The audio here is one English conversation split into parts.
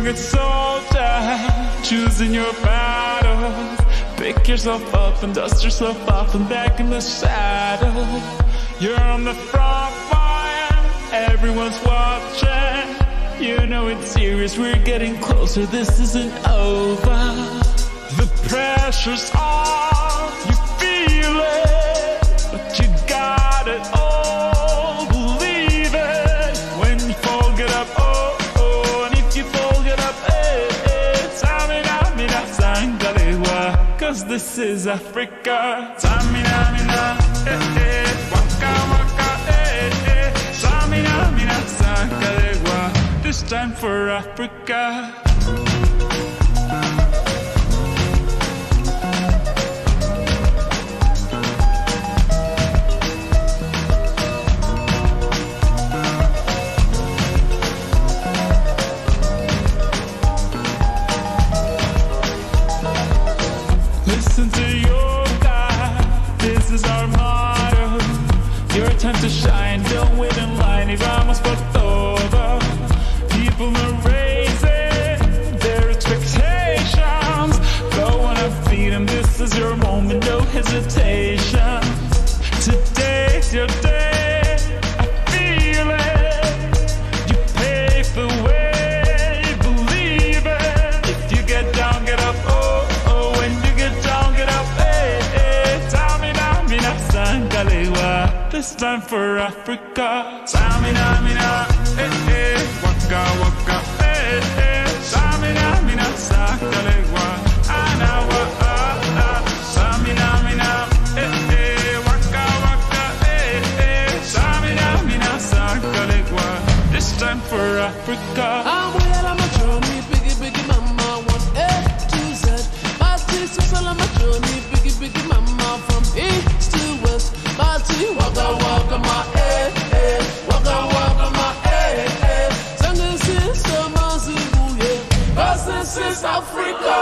a good soldier, choosing your battles. Pick yourself up and dust yourself off and back in the saddle. You're on the front line, everyone's watching. You know it's serious, we're getting closer, this isn't over. The pressure's on, you feel it, but you got it all, believe it. When you fall, get up, oh, oh, and if you fall, get up, eh, eh. Samina, mina, sangalewa, cause this is Africa. Samina, mina, eh, eh, waka, waka, eh, eh. Samina, mina, sangalewa, this time for Africa. Listen to your God, this is our motto. Your time to shine, don't wait in line. Y vamos por todo. People are raising their expectations. Go on and feed them, this is your moment, no hesitation. Today's your day, I feel it. You pave the way, believe it. If you get down, get up, oh, oh. When you get down, get up, eh, eh. Samina, mina, sangalewa, this time for Africa. Samina, mina, eh, eh. Waka, waka, eh, eh. Samina, mina, sangalewa, anawa, ah, ah. Samina, mina, eh, eh. Waka, waka, eh, eh. Samina, mina, sangalewa, this time for Africa. I'm well on my journey, biggie, biggie mama, 1 A to Z. My T6 on my journey, biggie, biggie mama, from east to west. My T, waka, waka, my eh, eh. Waka, waka, my eh, eh. Singing sister, my Zimbabwe, yeah. 'Cause this is Africa.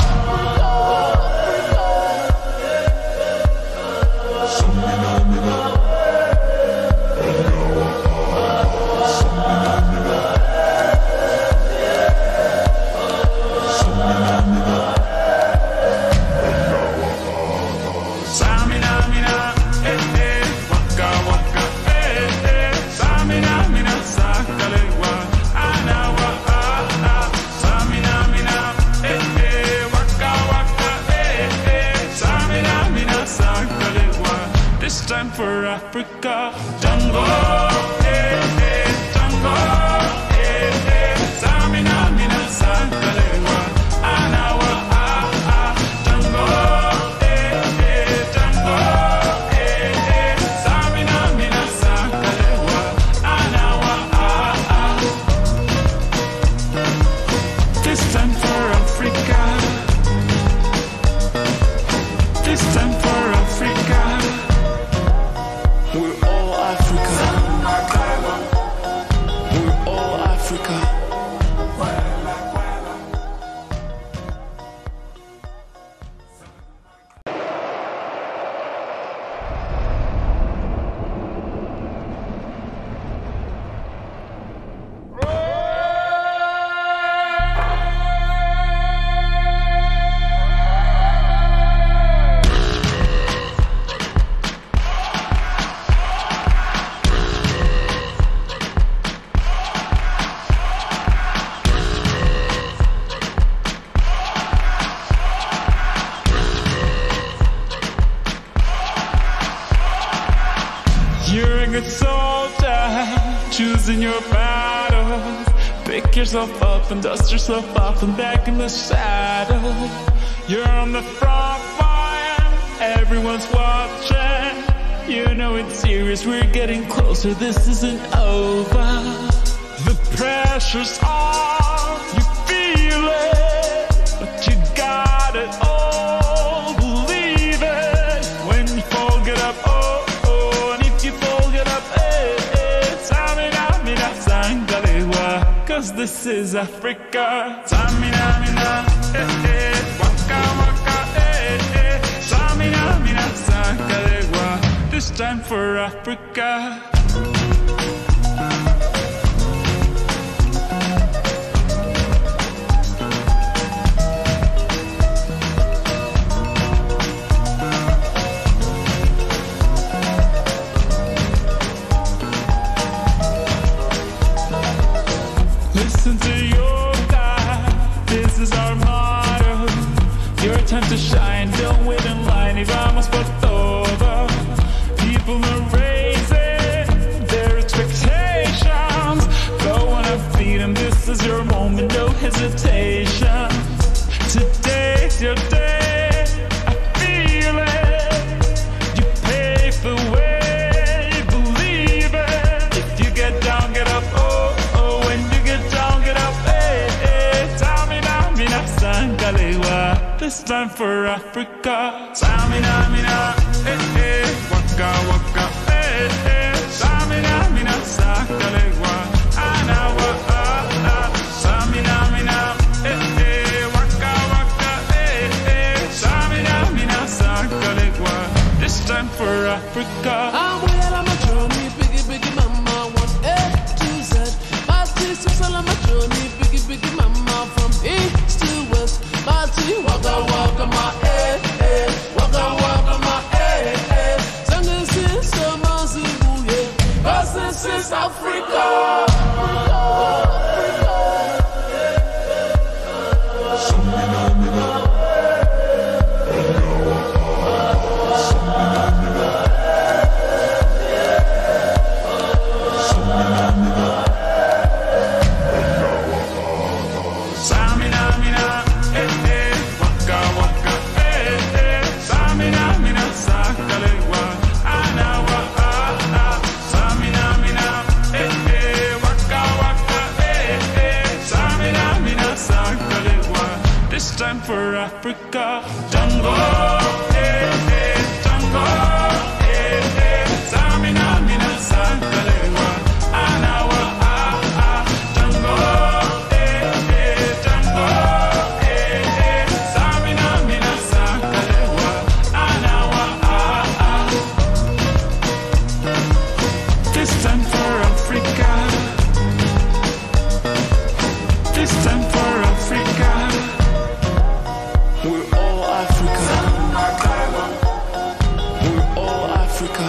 Samina, mina, eh, eh. Waka, waka, eh, eh. Samina, mina, sangalewa, anawa, ah, ah. Samina, mina, eh, eh. Waka, waka, eh, eh. Samina, mina, sangalewa, this time for Africa. Tango, eh, eh. Tango, eh, eh. Samina, mina, sangalewa, anawa, ah, ah. Tango, eh, eh. Tango, eh, eh. Samina, mina, sangalewa, anawa, ah, ah. This time for Africa. This time for Africa. We're all Africa. We're all Africa. You're a good soldier, choosing your battles. Pick yourself up and dust yourself off and back in the saddle. You're on the front line, everyone's watching. You know it's serious, we're getting closer, this isn't over. The pressure's on, you feel it, but you got it all, believe it. When you fall, get up, oh, oh, and if you fall, get up, eh, eh. Samina, mina, sangalewa, cause this is Africa. Samina, mina, eh, eh. Waka, waka, eh, eh. Samina, mina, sangalewa, this time for Africa. this time for Africa. Samina, mina, waka, waka, Samina, mina, sakalegwa, anawa, Samina, mina, waka, waka, Samina, mina, sakalegwa, this time for Africa. I'm well on my journey, biggie, biggie, mama, 1 A to Z. Party, six on my journey, biggie, biggie, mama, from east to west. Party, waka, waka, my waka, waka, my Singing sister, Mazibu, yeah. 'Cause this is Africa. Time for Africa. Jungle, jungle, Samina, mina, sakalegwa, anawa, jungle, jungle, Samina, mina, sakalegwa, anawa, this time for Africa. This time for Africa. We're all Africa. We're all Africa.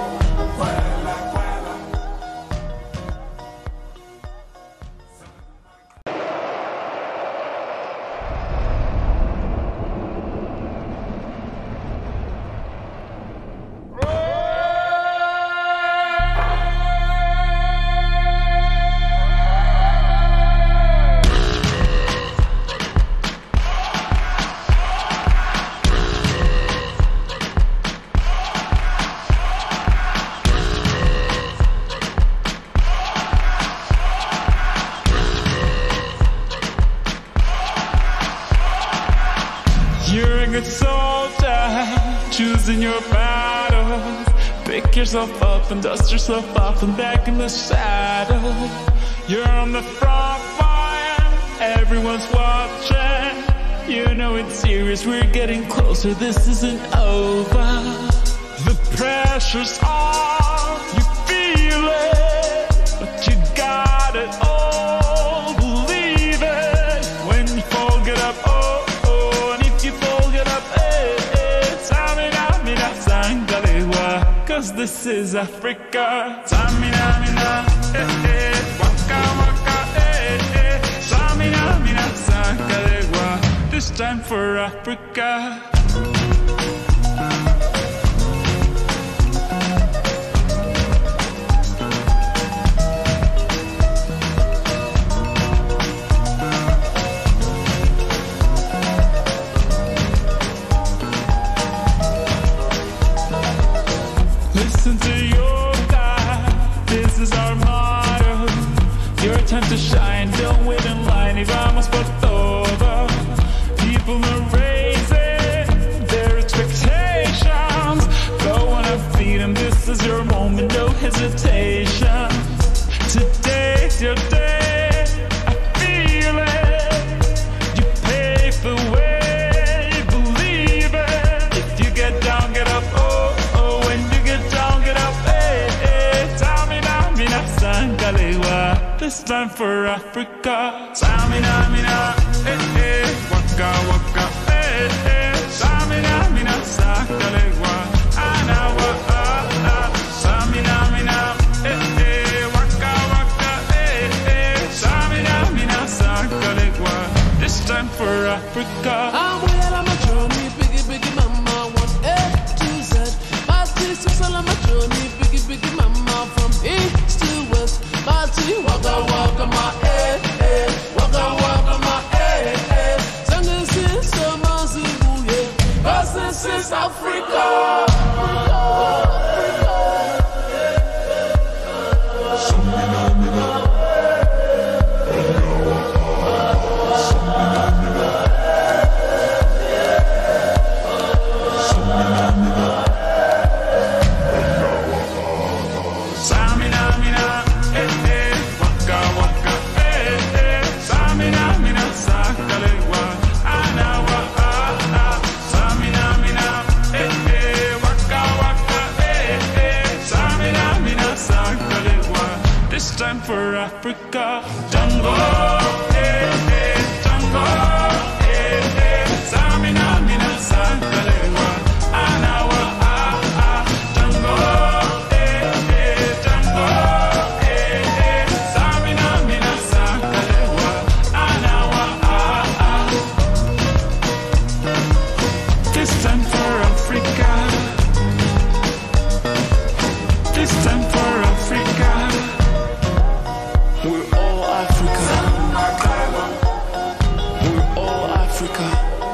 You're a good soldier, choosing your battles. Pick yourself up and dust yourself off and back in the saddle. You're on the front line, everyone's watching. You know it's serious, we're getting closer, this isn't over. The pressure's on, you feel it, but you got it all, believe it. When you fall, get up, cause this is Africa. Samina, mina, waka, waka, Samina, mina, sakalegwa, this time for Africa. Listen to your God, this is our motto. Your time to shine, don't wait in line. Y vamos por todo. People are raising their expectations. Go on and feed them, this is your moment, no hesitation. Today's your day, I feel it. You pave the way, believe it. If you get down, get up, when you get down, get up, Samina, mina, sakalegwa, this time for Africa. Samina, mina, waka, waka, Samina, mina, sakalegwa, anawa, Samina, mina, waka, waka, Samina, mina, sakalegwa, this time for Africa. I'm well on my journey, biggie, biggie, mama, 1 A to Z. Party, six on my journey, biggie, biggie, mama, from east to west. Party, waka, waka, my waka, waka, my Singing sister, Mazibu, yeah. 'Cause this is Africa. time for Africa. Jungle, jungle, Samina, mina, Sankalewa, Anawa, jungle, Samina, mina, Sankalewa, Anawa, this time for Africa. This time for Africa. We're all Africa. We're all Africa.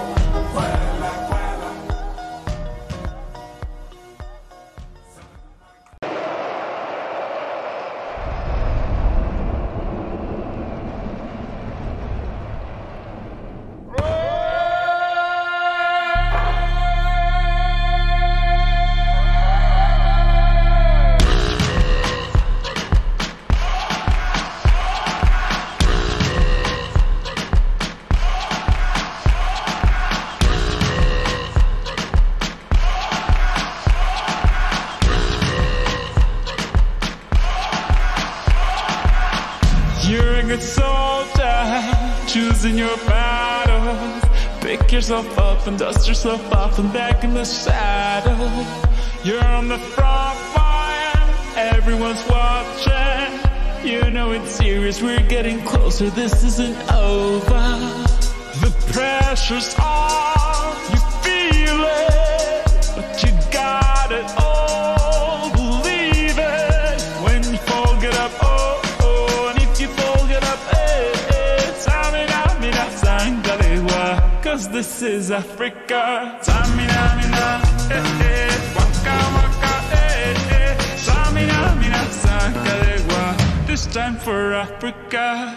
You're a good soldier, choosing your battles. Pick yourself up and dust yourself off and back in the saddle. You're on the front line, everyone's watching. You know it's serious, we're getting closer, this isn't over. The pressure's on, you feel it, but you got it all, believe it. When you fall, get up, oh, oh, and if you fall, get up, eh, eh. Samina, mina, Sangalewa, cause this is Africa. Samina, mina, eh, eh, waka, waka, eh, eh. Samina, mina, Sangalewa, this time for Africa.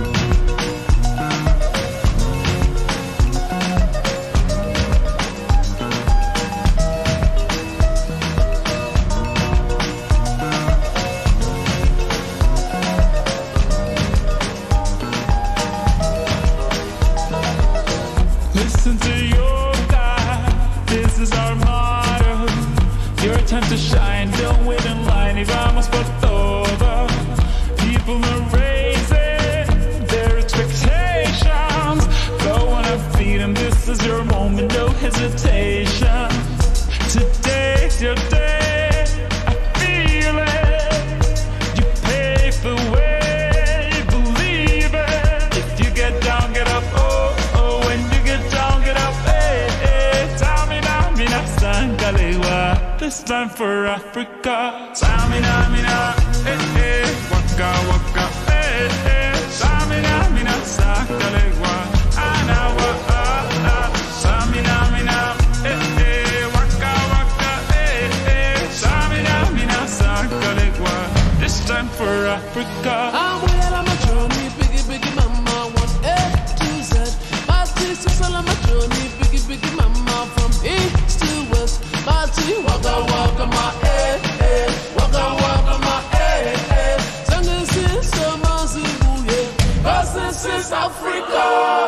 Listen to your God, this is our motto. Your time to shine, don't wait in line. Y vamos por todo. People are raising their expectations. Go on and feed them, this is your moment, no hesitation. Today's your day, I feel it. You pave the way, believe it. If you get down, get up, oh, oh. When you get down, get up, eh, eh. Samina, mina, Sangalewa, this time for Africa. Samina, mina, eh, eh. Waka, waka, eh, eh. Samina, mina, Sangalewa, Anawa, Samina, mina, eh, eh. Waka, waka, eh, eh. Samina, mina, Sangalewa, this time for Africa. I'm well on my journey, biggie, biggie, mama, 1 A to Z. Party, six on my journey, biggie, biggie, mama, from east to west. Party, waka, waka, my eh, waka, waka, my eh. Singing sister, Mazibu, yeah, 'cause this is Africa.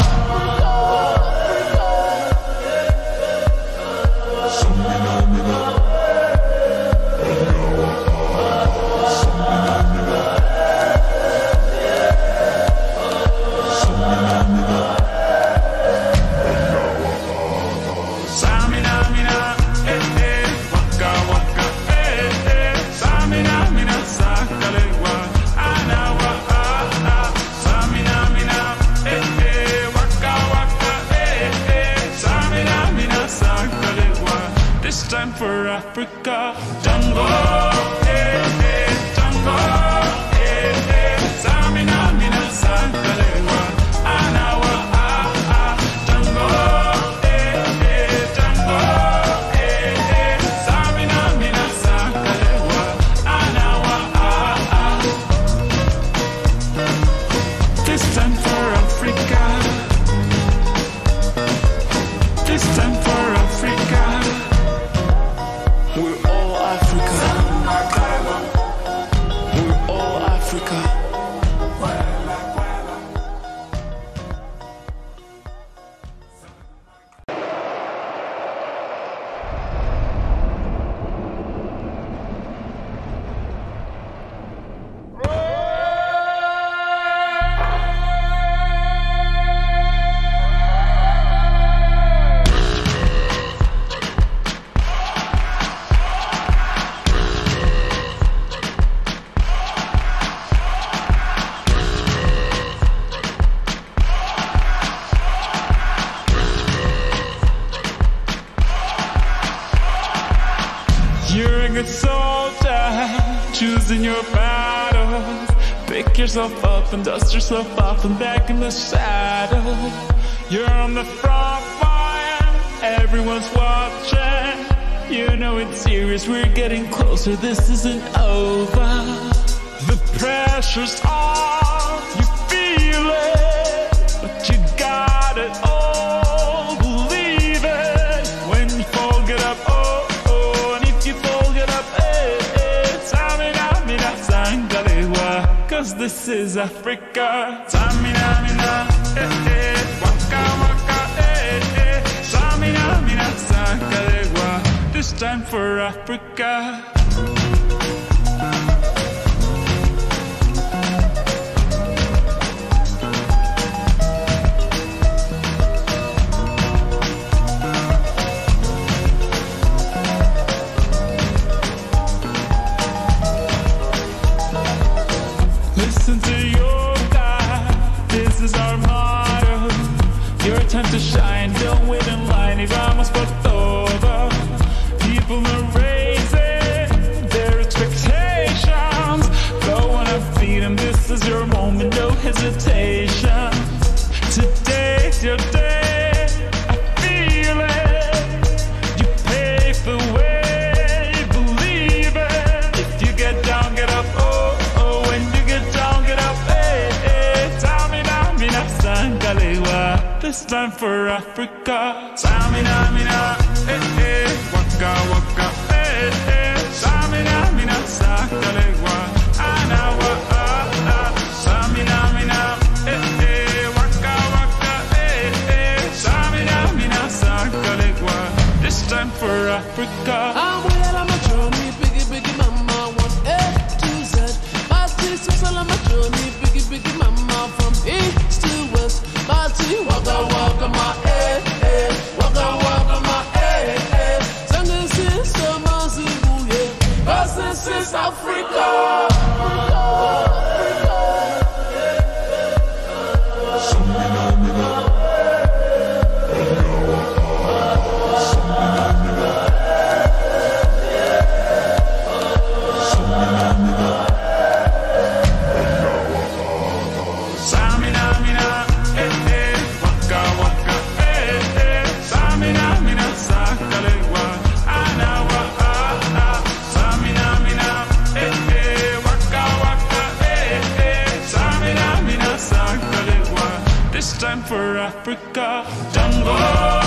Samina, mina, eh, eh. Waka, waka, eh, eh. Samina, mina, Sangalewa, Anawa, Samina, mina, eh, eh. Waka, waka, eh, eh. Samina, mina, Sangalewa, this time for Africa. Jungle, jungle, Samina, mina, Sangalewa, Anawa, jungle, Samina, mina, Sangalewa, Anawa, this time for Africa. This time for Africa. We're all Africa. We're all Africa. losing your battles. Pick yourself up and dust yourself off and back in the saddle. You're on the front line, everyone's watching. You know it's serious, we're getting closer, this isn't over. The pressure's on, you feel it, but you got it all, believe it. When you fall, get up, oh, oh, and if you fall, get up, eh, eh. Samina, mina, sangalewa, cause this is Africa. Samina, mina, eh, eh, waka, waka, eh, eh. Samina, mina, sangalewa, this time for Africa. Listen to your God, this is our motto. Your time to shine, don't wait in line. Y vamos por todo. People are raising their expectations. Go on and feed them, this is your moment, no hesitation. Today's your day, I feel it. You pave the way, believe it. If you get down, get up, oh, oh. When you get down, get up, eh, eh. Samina, mina, sangalewa, this time for Africa. Samina, mina, eh, eh. Waka, waka, eh, eh. Samina, mina, sangalewa, anawa, ah, ah. Samina, mina, eh, eh. Waka, waka, eh, eh. Samina, mina, sangalewa, this time for Africa. I'm well on my journey, biggie, biggie mama, 1 A to Z. Party, six on my journey, biggie, biggie mama, from east to west. Party, waka, waka, my eh, eh. Waka, waka, my eh, eh. Singing sister, Mazibu, yeah. Cause this is Africa. Samina, mina, eh, eh. Waka, waka, eh, eh. Samina, mina, sangalewa, anawa, ah, ah. Samina, mina, eh, eh. Waka, waka, eh, eh. Samina, mina, sangalewa, this time for Africa. Jungle.